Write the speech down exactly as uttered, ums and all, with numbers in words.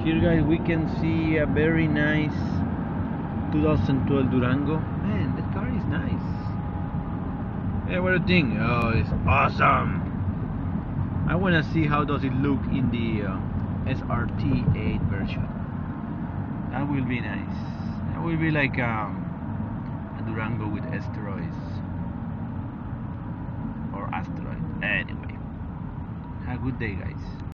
Here guys we can see a very nice two thousand twelve Durango. Man, that car is nice. Hey, what do you think? Oh, it's awesome. I wanna see how does it look in the uh, S R T eight version. That will be nice. That will be like um, a Durango with asteroids or asteroid. Anyway, have a good day guys.